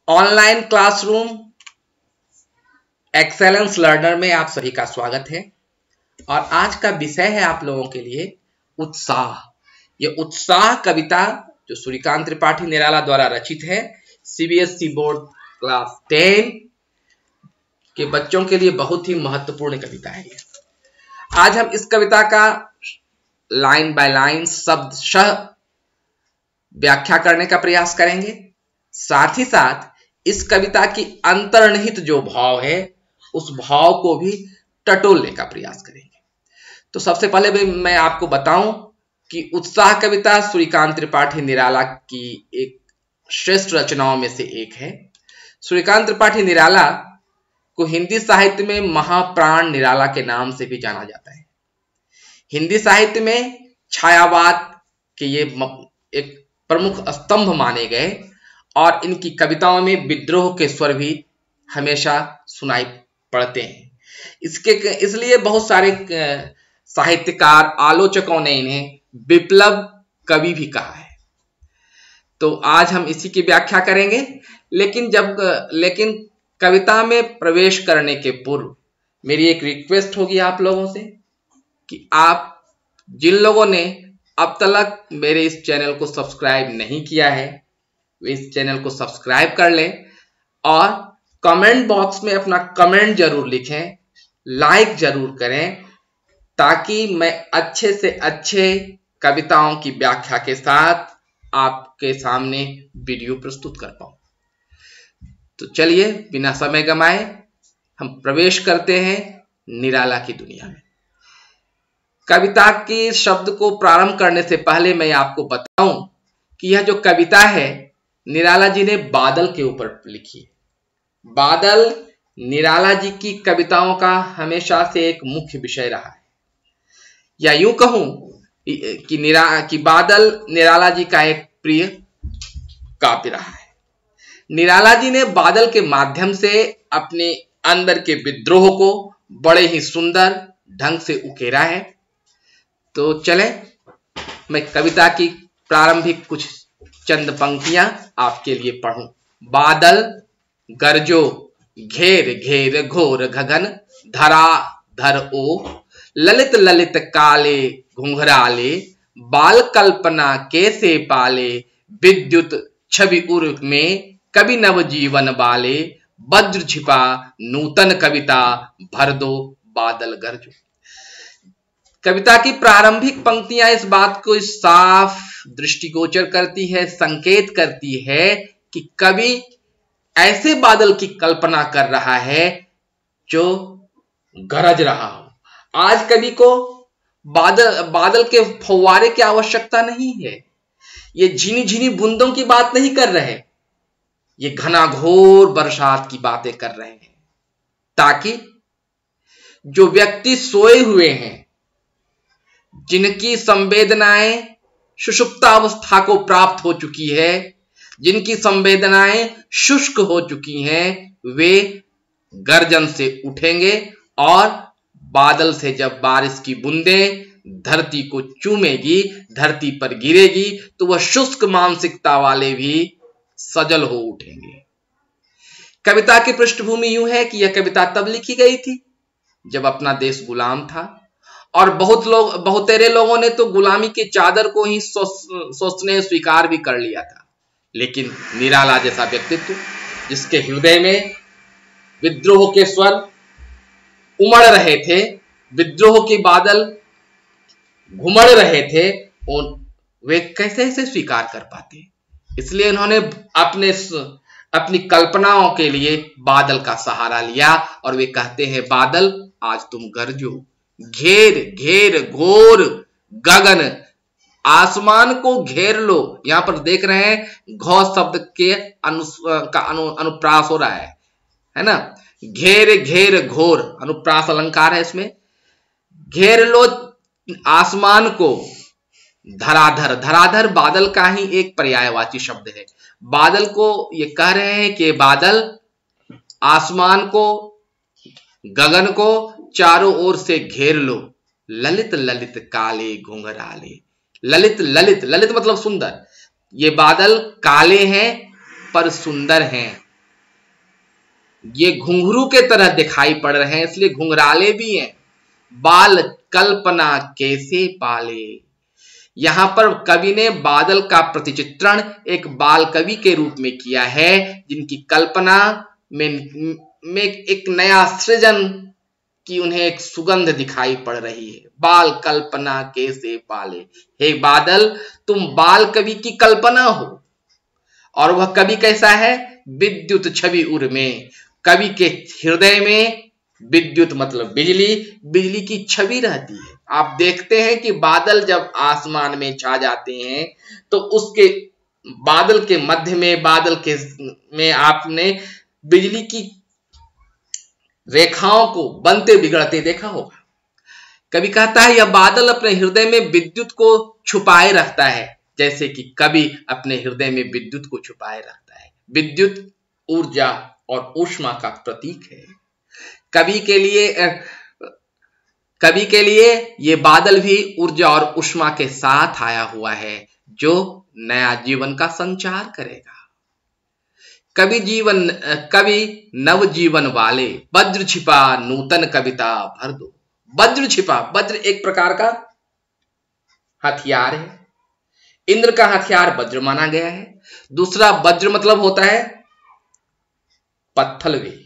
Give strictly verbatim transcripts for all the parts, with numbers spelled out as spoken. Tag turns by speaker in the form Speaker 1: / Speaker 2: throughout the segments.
Speaker 1: Online classroom excellence learner में आप सभी का स्वागत है। और आज का विषय है आप लोगों के लिए उत्साह। ये उत्साह कविता जो सूर्यकांत त्रिपाठी निराला द्वारा रचित है, सीबीएसई बोर्ड क्लास टेन के बच्चों के लिए बहुत ही महत्वपूर्ण कविता है। आज हम इस कविता का लाइन बाय लाइन शब्दशः व्याख्या करने का प्रयास करेंगे। साथ ही साथ इस कविता की अंतर्निहित जो भाव है उस भाव को भी टटोलने का प्रयास करेंगे। तो सबसे पहले मैं आपको बताऊं कि उत्साह कविता सूर्यकांत त्रिपाठी निराला की एक श्रेष्ठ रचनाओं में से एक है। सूर्यकांत त्रिपाठी निराला को हिंदी साहित्य में महाप्राण निराला के नाम से भी जाना जाता है। हिंदी साहित्य में छायावाद के ये एक प्रमुख स्तंभ माने गए और इनकी कविताओं में विद्रोह के स्वर भी हमेशा सुनाई पड़ते हैं। इसके इसलिए बहुत सारे साहित्यकार आलोचकों ने इन्हें विप्लव कवि भी कहा है। तो आज हम इसी की व्याख्या करेंगे। लेकिन जब लेकिन कविता में प्रवेश करने के पूर्व मेरी एक रिक्वेस्ट होगी आप लोगों से कि आप जिन लोगों ने अब तक मेरे इस चैनल को सब्सक्राइब नहीं किया है वे इस चैनल को सब्सक्राइब कर लें और कमेंट बॉक्स में अपना कमेंट जरूर लिखें, लाइक जरूर करें, ताकि मैं अच्छे से अच्छे कविताओं की व्याख्या के साथ आपके सामने वीडियो प्रस्तुत कर पाऊं। तो चलिए बिना समय गंवाए हम प्रवेश करते हैं निराला की दुनिया में। कविता के शब्द को प्रारंभ करने से पहले मैं आपको बताऊं कि यह जो कविता है निराला जी ने बादल के ऊपर लिखी है। बादल निराला जी की कविताओं का हमेशा से एक मुख्य विषय रहा है, या यूं कहूं कि निरा कि बादल निराला जी का एक प्रिय काव्य रहा है। निराला जी ने बादल के माध्यम से अपने अंदर के विद्रोह को बड़े ही सुंदर ढंग से उकेरा है। तो चले मैं कविता की प्रारंभिक कुछ चंद पंक्तियां आपके लिए पढ़ूं। बादल गरजो घेर घेर घोर गगन धरा धर ओ ललित ललित काले घुंघराले बाल कल्पना कैसे पाले विद्युत छवि उर में कवि नव जीवन बाले वज्र छिपा नूतन कविता भर दो बादल गरजो। कविता की प्रारंभिक पंक्तियां इस बात को साफ दृष्टिगोचर करती है, संकेत करती है कि कवि ऐसे बादल की कल्पना कर रहा है जो गरज रहा हो। आज कवि को बादल बादल के फव्वारे की आवश्यकता नहीं है। ये झिनी झिनी बूंदों की बात नहीं कर रहे, ये घनाघोर बरसात की बातें कर रहे हैं, ताकि जो व्यक्ति सोए हुए हैं, जिनकी संवेदनाएं सुषुप्तावस्था को प्राप्त हो चुकी है, जिनकी संवेदनाएं शुष्क हो चुकी हैं, वे गर्जन से उठेंगे और बादल से जब बारिश की बूंदें धरती को चूमेगी, धरती पर गिरेगी, तो वह शुष्क मानसिकता वाले भी सजल हो उठेंगे। कविता की पृष्ठभूमि यूं है कि यह कविता तब लिखी गई थी जब अपना देश गुलाम था और बहुत लोग बहुतेरे लोगों ने तो गुलामी की चादर को ही सोचने स्वीकार भी कर लिया था। लेकिन निराला जैसा व्यक्तित्व जिसके हृदय में विद्रोह के स्वर उमड़ रहे थे, विद्रोह के बादल घुमड़ रहे थे, वे कैसे इसे स्वीकार कर पाते। इसलिए उन्होंने अपने अपनी कल्पनाओं के लिए बादल का सहारा लिया और वे कहते हैं बादल आज तुम गरजो, घेर घेर घोर गगन, आसमान को घेर लो। यहां पर देख रहे हैं घौ शब्द के अनु का अनु, अनुप्रास हो रहा है है ना। घेर घेर घोर अनुप्रास अलंकार है इसमें। घेर लो आसमान को, धराधर धराधर बादल का ही एक पर्यायवाची शब्द है। बादल को ये कह रहे हैं कि बादल आसमान को, गगन को चारों ओर से घेर लो, ललित ललित काले घुंघराले। ललित ललित ललित मतलब सुंदर। ये बादल काले हैं पर सुंदर हैं, ये घुंघरू के तरह दिखाई पड़ रहे हैं, इसलिए घुंघराले भी हैं। बाल कल्पना कैसे पाले, यहां पर कवि ने बादल का प्रतिचित्रण एक बाल कवि के रूप में किया है, जिनकी कल्पना में, में एक नया सृजन की उन्हें एक सुगंध दिखाई पड़ रही है। बाल कल्पना कैसे पाले, हे बादल तुम बाल कवि की कल्पना हो। और वह कवि कैसा है? विद्युत छवि उर में, कवि के हृदय में विद्युत मतलब बिजली, बिजली की छवि रहती है। आप देखते हैं कि बादल जब आसमान में छा जाते हैं तो उसके बादल के मध्य में, बादल के में आपने बिजली की रेखाओं को बनते बिगड़ते देखा होगा। कवि कहता है यह बादल अपने हृदय में विद्युत को छुपाए रखता है, जैसे कि कवि अपने हृदय में विद्युत को छुपाए रखता है। विद्युत ऊर्जा और ऊष्मा का प्रतीक है। कवि के लिए कवि के लिए ये बादल भी ऊर्जा और ऊष्मा के साथ आया हुआ है, जो नया जीवन का संचार करेगा। कवि जीवन कवि नव जीवन वाले, वज्र छिपा नूतन कविता भर दो। वज्र छिपा, वज्र एक प्रकार का हथियार है, इंद्र का हथियार वज्र माना गया है। दूसरा वज्र मतलब होता है पत्थल भी।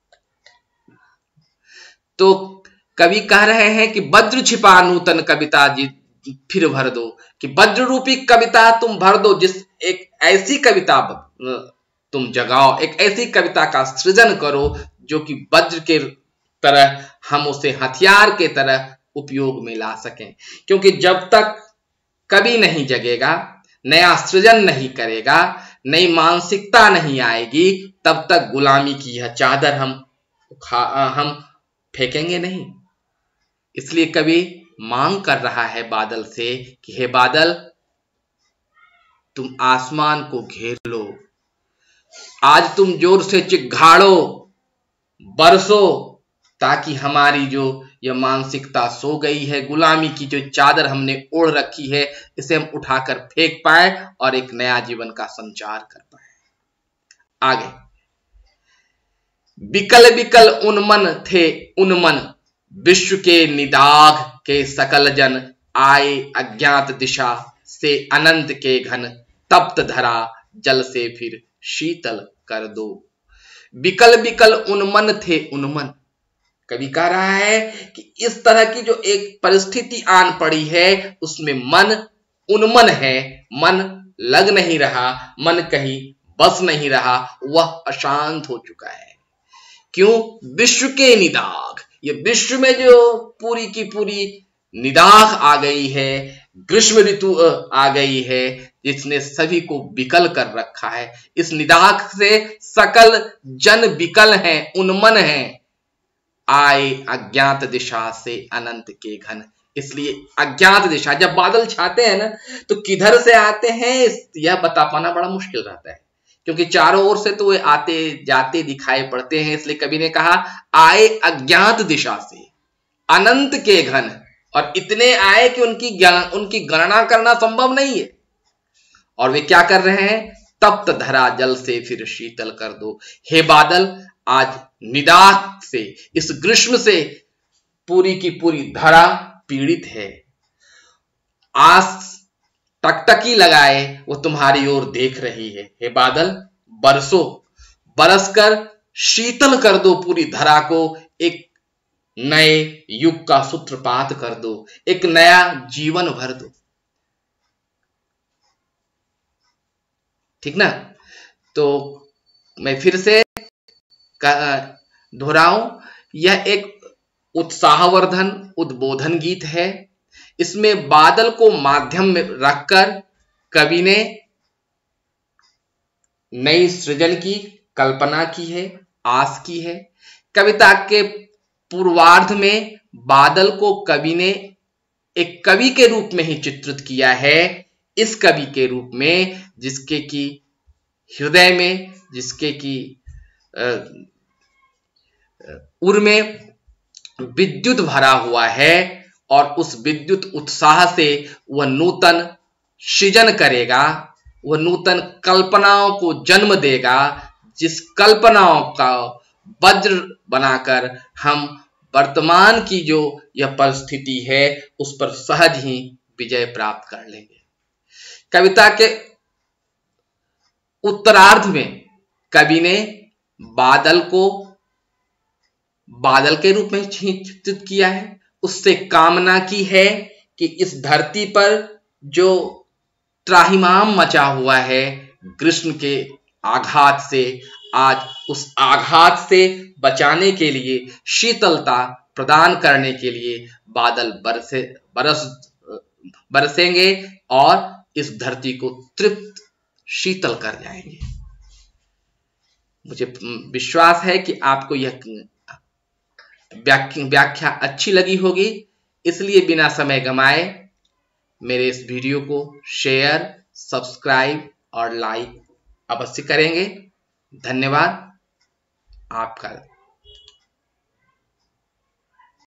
Speaker 1: तो कवि कह रहे हैं कि वज्र छिपा नूतन कविता जी फिर भर दो, कि वज्र रूपी कविता तुम भर दो, जिस एक ऐसी कविता तुम जगाओ, एक ऐसी कविता का सृजन करो जो कि वज्र के तरह हम उसे हथियार के तरह उपयोग में ला सकें। क्योंकि जब तक कवि नहीं जगेगा, नया सृजन नहीं करेगा, नई मानसिकता नहीं आएगी, तब तक गुलामी की यह चादर हम हम फेंकेंगे नहीं। इसलिए कवि मांग कर रहा है बादल से कि हे बादल तुम आसमान को घेर लो, आज तुम जोर से चिघाड़ो, बरसो, ताकि हमारी जो यह मानसिकता सो गई है, गुलामी की जो चादर हमने ओढ़ रखी है, इसे हम उठाकर फेंक पाए और एक नया जीवन का संचार कर पाए। आगे, बिकल बिकल उन्मन थे उन्मन, विश्व के निदाघ के सकल जन, आए अज्ञात दिशा से अनंत के घन, तप्त धरा जल से फिर शीतल कर दो। बिकल बिकल उन्मन थे उन्मन, कवि कह रहा है कि इस तरह की जो एक परिस्थिति आन पड़ी है, उसमें मन उन्मन है, मन लग नहीं रहा, मन कहीं बस नहीं रहा, वह अशांत हो चुका है। क्यों? विश्व के निदाघ, ये विश्व में जो पूरी की पूरी निदाघ आ गई है, ग्रीष्म ऋतु आ गई है, जिसने सभी को विकल कर रखा है। इस निदाघ से सकल जन विकल हैं, उन्मन हैं। आए अज्ञात दिशा से अनंत के घन, इसलिए अज्ञात दिशा, जब बादल छाते हैं ना, तो किधर से आते हैं यह बता पाना बड़ा मुश्किल रहता है, क्योंकि चारों ओर से तो वे आते जाते दिखाई पड़ते हैं। इसलिए कवि ने कहा आए अज्ञात दिशा से अनंत के घन, और इतने आए कि उनकी उनकी गणना करना संभव नहीं है। और वे क्या कर रहे हैं? तप्त धरा जल से फिर शीतल कर दो। हे बादल, आज निदाघ से, इस ग्रीष्म से पूरी की पूरी धरा पीड़ित है। आस टकटकी लगाए वो तुम्हारी ओर देख रही है। हे बादल, बरसो, बरसकर शीतल कर दो पूरी धरा को, एक नए युग का सूत्रपात कर दो, एक नया जीवन भर दो। ठीक ना? तो मैं फिर से दोहराऊं, यह एक उत्साहवर्धन उद्बोधन गीत है। इसमें बादल को माध्यम में रखकर कवि ने नई सृजन की कल्पना की है, आस की है। कविता के पूर्वार्ध में बादल को कवि ने एक कवि के रूप में ही चित्रित किया है, इस कवि के रूप में जिसके की हृदय में, जिसके की उर में विद्युत भरा हुआ है, और उस विद्युत उत्साह से वह नूतन सृजन करेगा, वह नूतन कल्पनाओं को जन्म देगा, जिस कल्पनाओं का वज्र बनाकर हम वर्तमान की जो यह परिस्थिति है उस पर सहज ही विजय प्राप्त कर लेंगे। कविता के उत्तरार्ध में कवि ने बादल को बादल के रूप में चित्रित किया है। उससे कामना की है कि इस धरती पर जो त्राहिमाम मचा हुआ है ग्रीष्म के आघात से, आज उस आघात से बचाने के लिए, शीतलता प्रदान करने के लिए बादल बरसे बरस बरसेंगे और इस धरती को तृप्त शीतल कर जाएंगे। मुझे विश्वास है कि आपको यह व्याख्या अच्छी लगी होगी, इसलिए बिना समय गंवाए मेरे इस वीडियो को शेयर, सब्सक्राइब और लाइक अवश्य करेंगे। धन्यवाद आपका।